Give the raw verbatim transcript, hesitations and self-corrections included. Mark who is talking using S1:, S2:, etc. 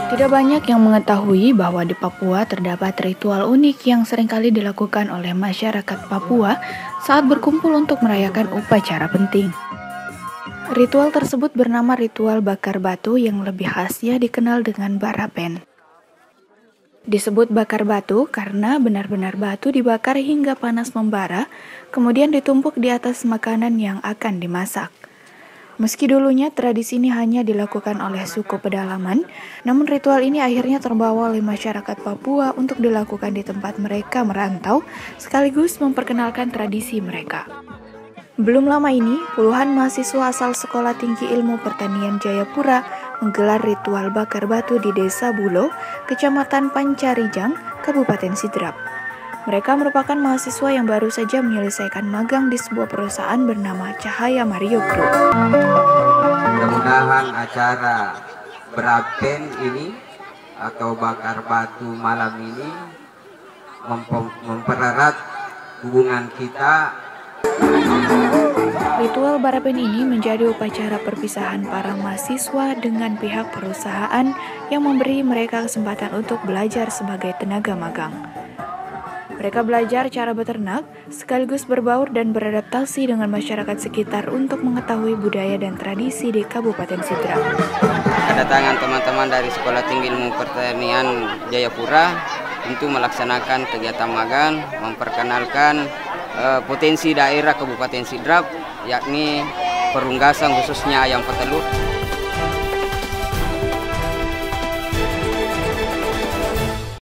S1: Tidak banyak yang mengetahui bahwa di Papua terdapat ritual unik yang seringkali dilakukan oleh masyarakat Papua saat berkumpul untuk merayakan upacara penting. Ritual tersebut bernama ritual bakar batu yang lebih khasnya dikenal dengan barapen. Disebut bakar batu karena benar-benar batu dibakar hingga panas membara, kemudian ditumpuk di atas makanan yang akan dimasak. Meski dulunya tradisi ini hanya dilakukan oleh suku pedalaman, namun ritual ini akhirnya terbawa oleh masyarakat Papua untuk dilakukan di tempat mereka merantau, sekaligus memperkenalkan tradisi mereka. Belum lama ini, puluhan mahasiswa asal Sekolah Tinggi Ilmu Pertanian Jayapura menggelar ritual bakar batu di Desa Bulo, Kecamatan Pancarijang, Kabupaten Sidrap. Mereka merupakan mahasiswa yang baru saja menyelesaikan magang di sebuah perusahaan bernama Cahaya Mario Group.
S2: Mudah-mudahan acara berapen ini atau bakar batu malam ini mempererat hubungan kita.
S1: Ritual barapen ini menjadi upacara perpisahan para mahasiswa dengan pihak perusahaan yang memberi mereka kesempatan untuk belajar sebagai tenaga magang. Mereka belajar cara beternak, sekaligus berbaur dan beradaptasi dengan masyarakat sekitar untuk mengetahui budaya dan tradisi di Kabupaten Sidrap.
S2: Kedatangan teman-teman dari Sekolah Tinggi Ilmu Pertanian Jayapura untuk melaksanakan kegiatan magang, memperkenalkan uh, potensi daerah Kabupaten Sidrap, yakni perunggasan khususnya ayam petelur.